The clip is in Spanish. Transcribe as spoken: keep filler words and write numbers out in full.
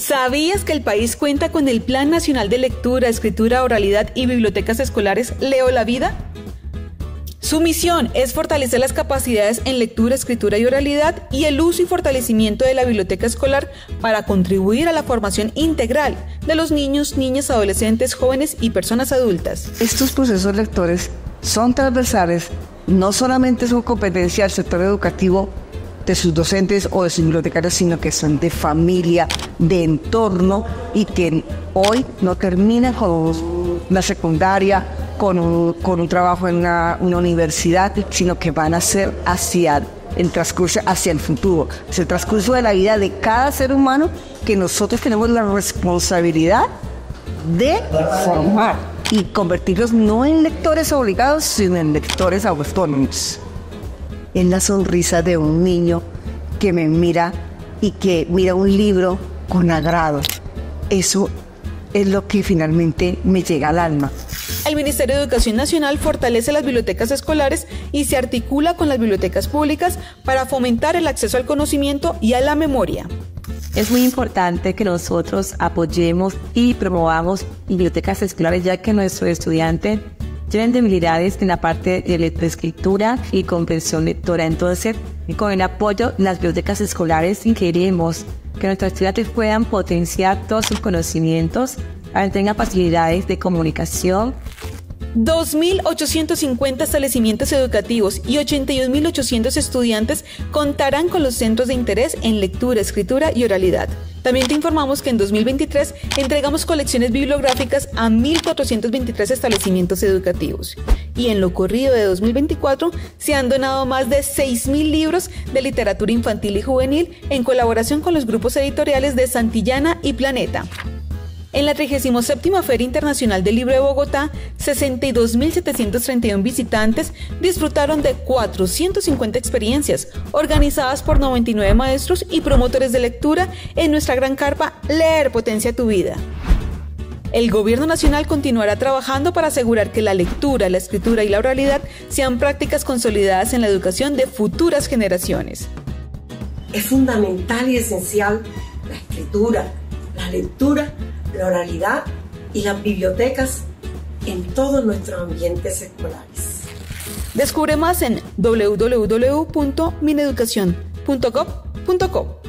¿Sabías que el país cuenta con el Plan Nacional de Lectura, Escritura, Oralidad y Bibliotecas Escolares Leo la Vida? Su misión es fortalecer las capacidades en lectura, escritura y oralidad y el uso y fortalecimiento de la biblioteca escolar para contribuir a la formación integral de los niños, niñas, adolescentes, jóvenes y personas adultas. Estos procesos lectores son transversales, no solamente son competencia del sector educativo, de sus docentes o de sus bibliotecarios, sino que son de familia, de entorno, y que hoy no terminan con la secundaria, con un, con un trabajo en una, una universidad, sino que van a ser hacia el transcurso, hacia el futuro. Es el transcurso de la vida de cada ser humano que nosotros tenemos la responsabilidad de formar y convertirlos no en lectores obligados, sino en lectores autónomos. En la sonrisa de un niño que me mira y que mira un libro con agrado. Eso es lo que finalmente me llega al alma. El Ministerio de Educación Nacional fortalece las bibliotecas escolares y se articula con las bibliotecas públicas para fomentar el acceso al conocimiento y a la memoria. Es muy importante que nosotros apoyemos y promovamos bibliotecas escolares, ya que nuestros estudiantes tienen debilidades en la parte de lectoescritura y comprensión lectora. Entonces, con el apoyo de las bibliotecas escolares, queremos que nuestros estudiantes puedan potenciar todos sus conocimientos, para que tengan facilidades de comunicación. dos mil ochocientos cincuenta establecimientos educativos y ochenta y un mil ochocientos estudiantes contarán con los centros de interés en lectura, escritura y oralidad. También te informamos que en dos mil veintitrés entregamos colecciones bibliográficas a mil cuatrocientos veintitrés establecimientos educativos. Y en lo corrido de dos mil veinticuatro se han donado más de seis mil libros de literatura infantil y juvenil en colaboración con los grupos editoriales de Santillana y Planeta. En la trigésima séptima Feria Internacional del Libro de Bogotá, sesenta y dos mil setecientos treinta y uno visitantes disfrutaron de cuatrocientas cincuenta experiencias organizadas por noventa y nueve maestros y promotores de lectura en nuestra gran carpa Leer Potencia Tu Vida. El Gobierno Nacional continuará trabajando para asegurar que la lectura, la escritura y la oralidad sean prácticas consolidadas en la educación de futuras generaciones. Es fundamental y esencial la escritura, la lectura, la oralidad y las bibliotecas en todos nuestros ambientes escolares. Descubre más en doble u doble u doble u punto mineducación punto gov punto co.